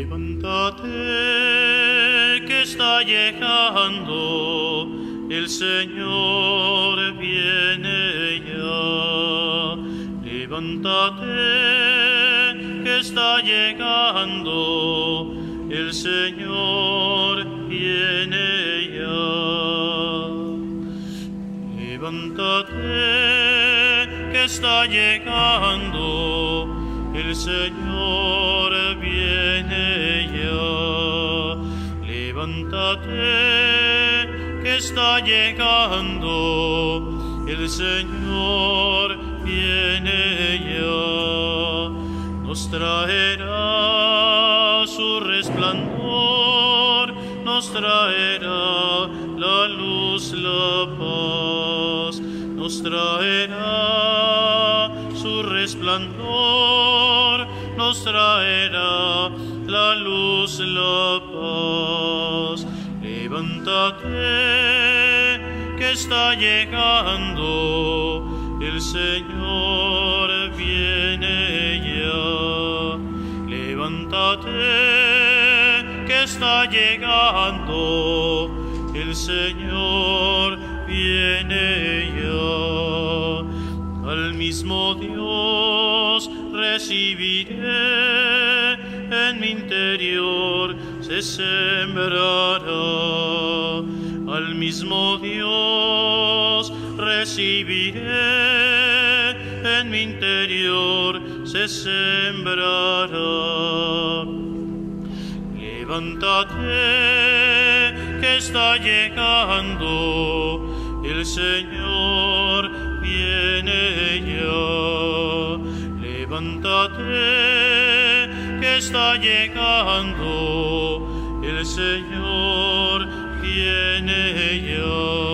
Levántate, que está llegando, el Señor viene ya. Levántate, que está llegando, el Señor viene ya. Levántate, que está llegando, el Señor viene ya. Levántate, que está llegando, el Señor viene ya. Nos traerá su resplandor, nos traerá la luz, la paz, nos traerá su resplandor, nos traerá la luz, la paz. Levántate, que está llegando, el Señor viene ya. Levántate, que está llegando, el Señor viene ya. Al mismo Dios recibiré, en mi interior se sembrará. Al mismo Dios recibiré, en mi interior se sembrará. Levántate, que está llegando, el Señor viene ya. Levántate, que está llegando, el Señor viene ya.